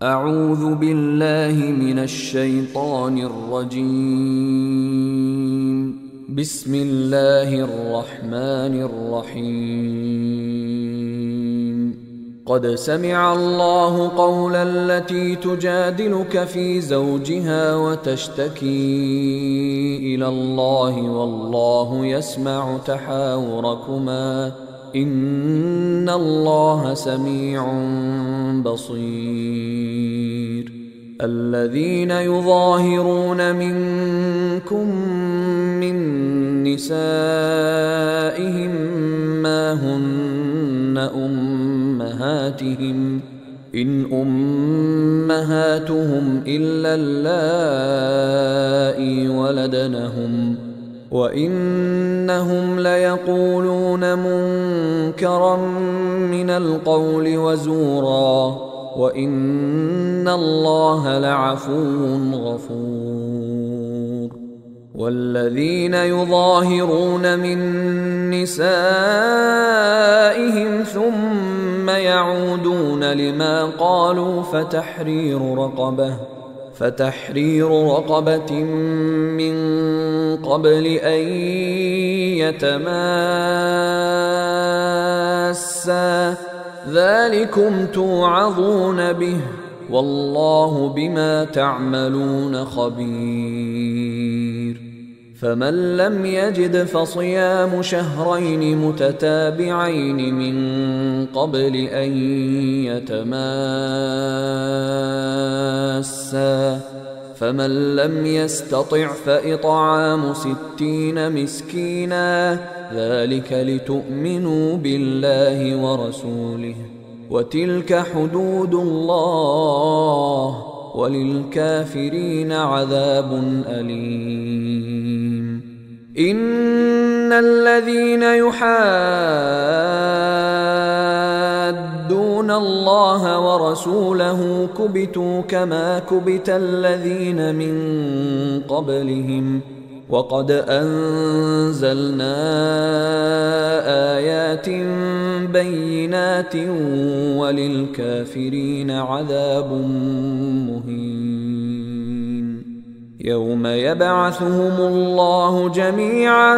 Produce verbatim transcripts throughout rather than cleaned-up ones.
أعوذ بالله من الشيطان الرجيم. بسم الله الرحمن الرحيم. قد سمع الله قول التي تجادلك في زوجها وتشتكي إلى الله والله يسمع تحاوركما إن الله سميع بصير. الذين يظاهرون منكم من نسائهم ما هن أمهاتهم إن أمهاتهم إلا اللائي ولدنهم وإنهم ليقولون منكرا من القول وزورا وإن الله لعفو غفور. والذين يظاهرون من نسائهم ثم يعودون لما قالوا فتحرير رقبة فتحرير رقبة من قبل أن يتماسا ذلكم توعظون به والله بما تعملون خبير. فمن لم يجد فصيام شهرين متتابعين من قبل أن يتماسا فمن لم يستطع فإطعام ستين مسكينا ذلك لتؤمنوا بالله ورسوله وتلك حدود الله وللكافرين عذاب أليم. إن الذين يحادون الله ورسوله كبتوا كما كبت الذين من قبلهم وقد أنزلنا آيات بينات وللكافرين عذاب مهين. يوم يبعثهم الله جميعا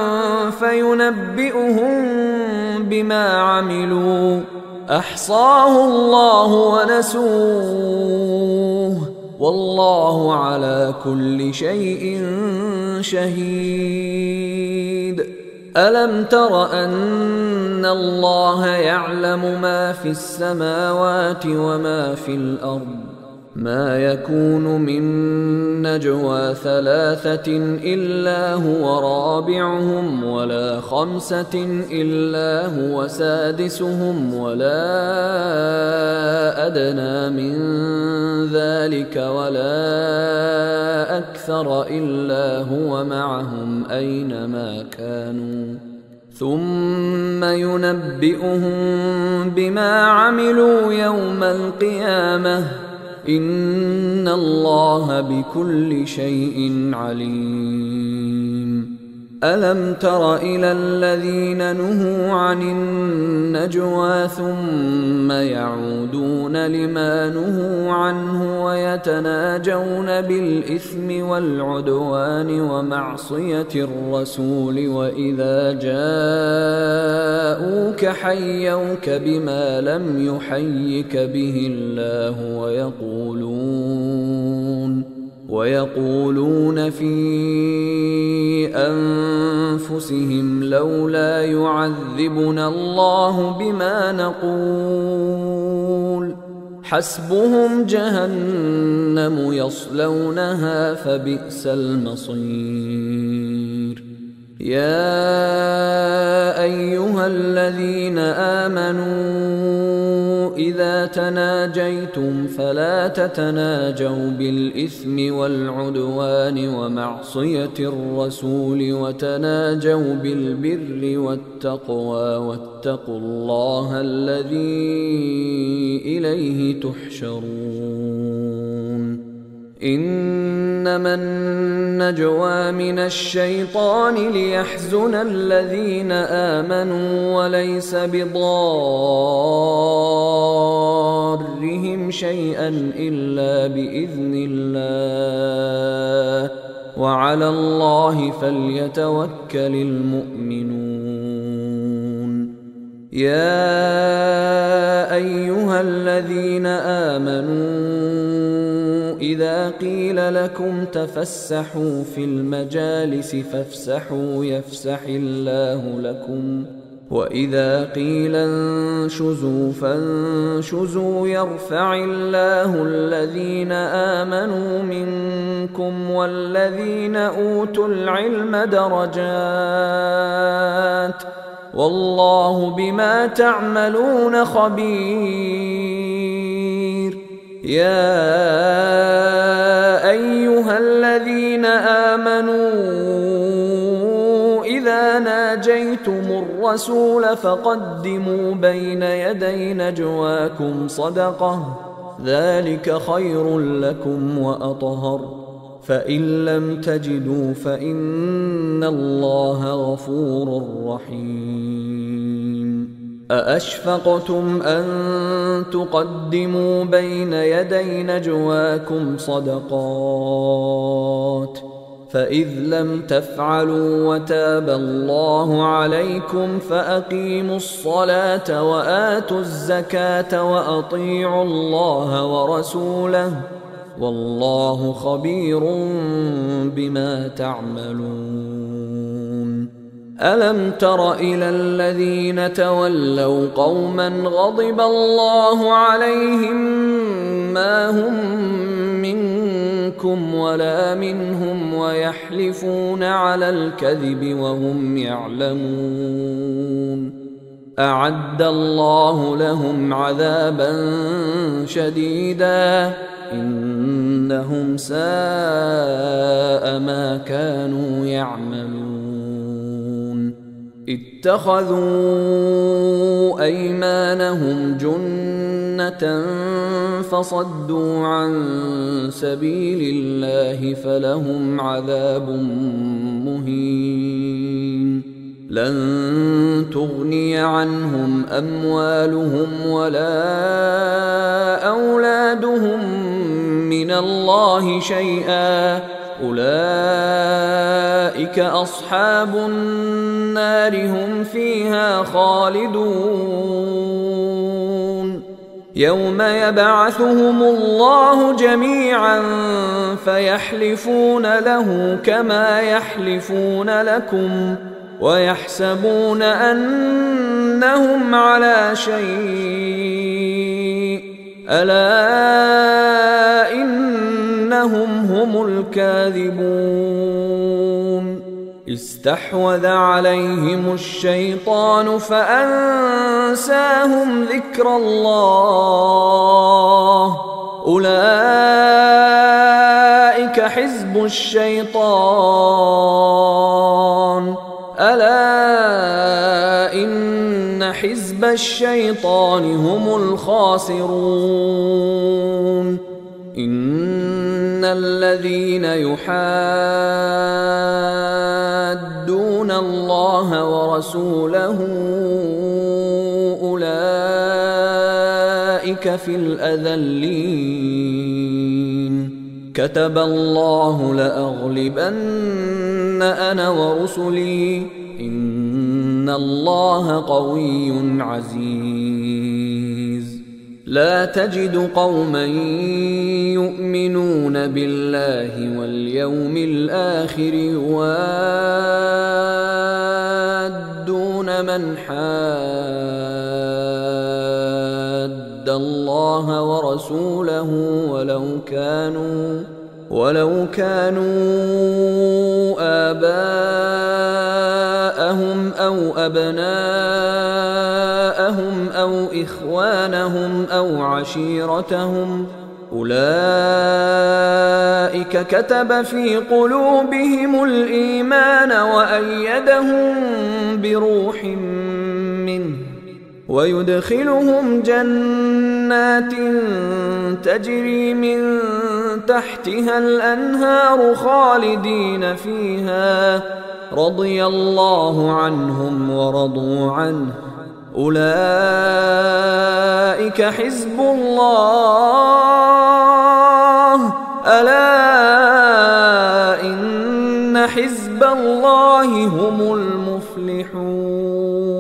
فينبئهم بما عملوا أحصاه الله ونسوه والله على كل شيء شهيد. ألم تر أن الله يعلم ما في السماوات وما في الأرض ما يكون من نجوى ثلاثة إلا هو رابعهم ولا خمسة إلا هو سادسهم ولا أدنى من ذلك ولا أكثر إلا هو معهم أينما كانوا ثم ينبئهم بما عملوا يوم القيامة إن الله بكل شيء عليم. ألم تر إلى الذين نهوا عن النجوى ثم يعودون لما نهوا عنه ويتناجون بالإثم والعدوان ومعصية الرسول وإذا جاءوك حيوك بما لم يحيك به الله ويقولون ويقولون في أنفسهم لولا يعذبنا الله بما نقول حسبهم جهنم يصلونها فبئس المصير. يا أيها الذين آمنوا إذا تناجيتم فلا تتناجوا بالإثم والعدوان ومعصية الرسول وتناجوا بالبر والتقوى واتقوا الله الذي إليه تحشرون. إنما النجوى من الشيطان ليحزن الذين آمنوا وليس بضارهم بكم شيئا إلا بإذن الله وعلى الله فليتوكل المؤمنون. يا أيها الذين آمنوا إذا قيل لكم تفسحوا في المجالس فافسحوا يفسح الله لكم وإذا قيل انشزوا فانشزوا يرفع الله الذين آمنوا منكم والذين أوتوا العلم درجات والله بما تعملون خبير. يا أيها الذين آمنوا إذا ناجيتم الرسول فقدموا بين يدي نجواكم صدقة ذلك خير لكم وأطهر فإن لم تجدوا فإن الله غفور رحيم. أأشفقتم أن تقدموا بين يدي نجواكم صدقات فإذ لم تفعلوا وتاب الله عليكم فأقيموا الصلاة وآتوا الزكاة وأطيعوا الله ورسوله والله خبير بما تعملون. ألم تر إلى الذين تولوا قوما غضب الله عليهم ما هم منكم ولا منهم ويحلفون على الكذب وهم يعلمون أعد الله لهم عذابا شديدا إنهم ساء ما كانوا يعملون. اتخذوا أيمانهم جنة فصدوا عن سبيل الله فلهم عذاب مهين. لن تغني عنهم أموالهم ولا أولادهم من الله شيئا أولئك أصحاب النار هم فيها خالدون. يوم يبعثهم الله جميعا فيحلفون له كما يحلفون لكم ويحسبون أنهم على شيء ألا إنهم هم الكاذبون. استحوذ عليهم الشيطان فأنساهم ذكر الله أولئك حزب الشيطان ألا إن حزب الشيطان هم الخاسرون. إن الذين يحادون الله ورسوله أولئك في الأذلين. كتب الله لأغلبن أنا ورسلي إن الله قوي عزيز. لا تجد قوما يؤمنون بالله واليوم الآخر يوادون من حاد الله ورسوله ولو كانوا ولو كانوا آباءهم أو أبناءهم أو إخوانهم أو عشيرتهم أولئك كتب في قلوبهم الإيمان وأيدهم بروح منه ويدخلهم جنات تجري من تحتها الأنهار خالدين فيها رضي الله عنهم ورضوا عنه أولئك حزب الله ألا إن حزب الله هم المفلحون.